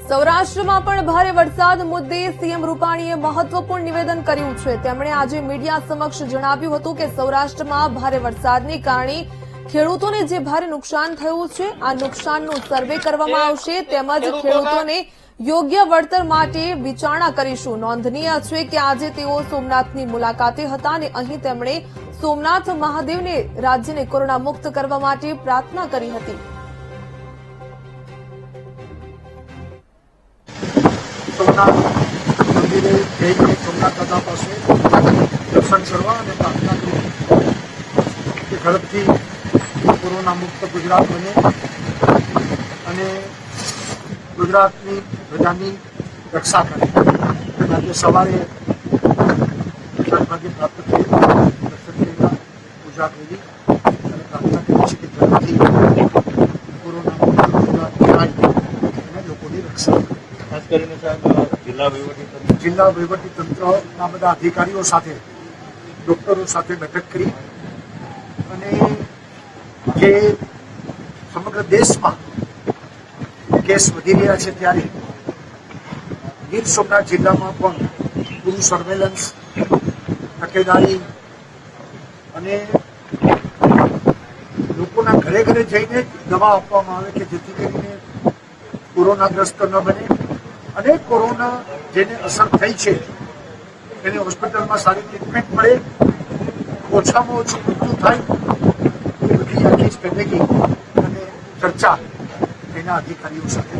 સૌરાષ્ટ્રમાં પણ ભારે વરસાદ મુદ્દે સીએમ રૂપાણીએ મહત્વપૂર્ણ નિવેદન કર્યું છે। તેમણે આજે મીડિયા સમક્ષ જણાવ્યું હતું કે સૌરાષ્ટ્રમાં ભારે વરસાદને કારણે ખેડૂતોને જે ભારે નુકસાન થયું છે આ નુકસાનનું સર્વે કરવામાં આવશે તેમજ ખેડૂતોને યોગ્ય વળતર માટે વિચારણા કરીશું। નોંધનીય છે કે આજે તેઓ સોમનાથની મુલાકાતે હતા અને અહીં તેમણે સોમનાથ મહાદેવને રાજ્યને કોરોના મુક્ત કરવા માટે પ્રાર્થના કરી હતી। સોમનાથ મંદિરે જઈને સોમનાથ દાદા પાસે દર્શન કરવા અને પ્રાર્થના કરી કે ઝડપથી કોરોના મુક્ત ગુજરાત બને અને ગુજરાતની પ્રજાની રક્ષા કરે। આજે સવારે 4 વાગે પ્રાપ્ત થઈ દર્શન કર્યા, પૂજા કરી અને પ્રાર્થના કરી છે કે ઝડપથી કોરોના મુક્ત ગુજરાત થાય અને લોકોની રક્ષા કરે। ખાસ કરીને સાહેબ જિલ્લા વહીવટીતંત્રના બધા અધિકારીઓ સાથે ડોક્ટરો સાથે બેઠક કરી અને જે સમગ્ર દેશમાં કેસ વધી રહ્યા છે ત્યારે ગીર સોમનાથ જિલ્લામાં પણ પૂરું સર્વેલન્સ, તકેદારી અને લોકોના ઘરે ઘરે જઈને દવા આપવામાં આવે કે જેથી કરીને કોરોનાગ્રસ્ત ન બને અને કોરોના જેને અસર થઈ છે એને હોસ્પિટલમાં સારી ટ્રીટમેન્ટ મળે, ઓછામાં ઓછું મૃત્યુ થાય એ બધી આખી સ્ટ્રેટેજી અને ચર્ચા એના અધિકારીઓ સાથે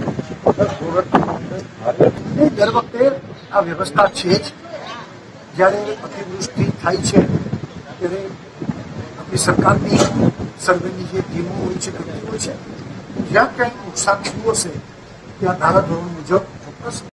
દર વખતે આ વ્યવસ્થા છે જ। જ્યારે અતિવૃષ્ટિ થાય છે ત્યારે આપણી સરકારની સર્વેની જે ટીમો હોય છે કરતી હોય છે, જ્યાં ક્યાંય નુકસાન થયું હશે ત્યાં ધારાધોરણ મુજબ ચોક્કસ